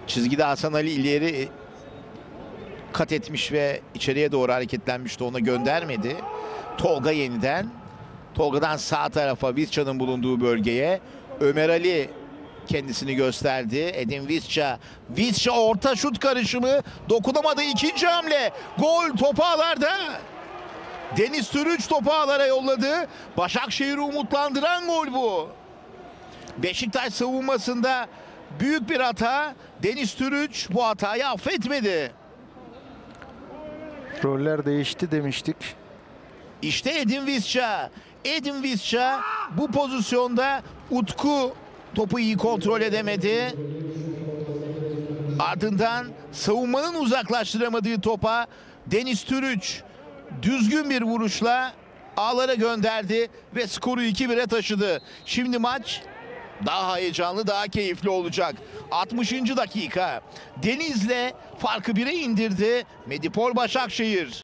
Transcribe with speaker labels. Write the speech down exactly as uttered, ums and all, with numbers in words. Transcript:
Speaker 1: Çizgide Hasan Ali ileri kat etmiş ve içeriye doğru hareketlenmişti. Ona göndermedi. Tolga yeniden. Tolga'dan sağ tarafa Visca'nın bulunduğu bölgeye. Ömer Ali kendisini gösterdi. Edin Visca. Visca orta şut karışımı. Dokunamadı. İkinci hamle. Gol topu ağlarda. Deniz Türüç topu ağlara yolladı. Başakşehir'i umutlandıran gol bu. Beşiktaş savunmasında büyük bir hata. Deniz Türüç bu hatayı affetmedi.
Speaker 2: Roller değişti demiştik.
Speaker 1: İşte Edin Visca. Edin Visca bu pozisyonda Utku topu iyi kontrol edemedi. Ardından savunmanın uzaklaştıramadığı topa Deniz Türüç düzgün bir vuruşla ağlara gönderdi ve skoru iki bire taşıdı. Şimdi maç daha heyecanlı, daha keyifli olacak. altmışıncı dakika. Deniz'le farkı bire indirdi Medipol Başakşehir.